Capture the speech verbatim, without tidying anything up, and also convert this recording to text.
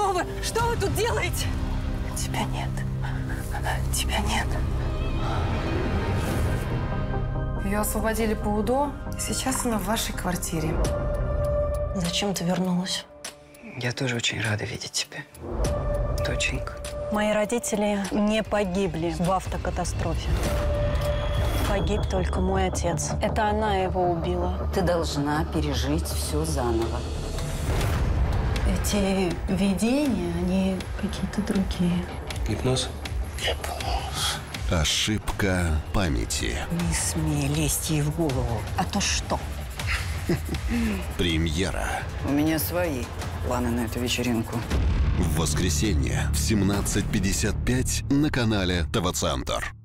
Что вы? Что вы тут делаете? Тебя нет. Тебя нет. Ее освободили по УДО. Сейчас она в вашей квартире. Зачем ты вернулась? Я тоже очень рада видеть тебя, доченька. Мои родители не погибли в автокатастрофе. Погиб только мой отец. Это она его убила. Ты должна пережить все заново. Эти видения, они какие-то другие. Гипноз? Гипноз. Ошибка памяти. Не смей лезть ей в голову. А то что? Премьера. У меня свои планы на эту вечеринку. В воскресенье в семнадцать пятьдесят пять на канале ТВ Центр.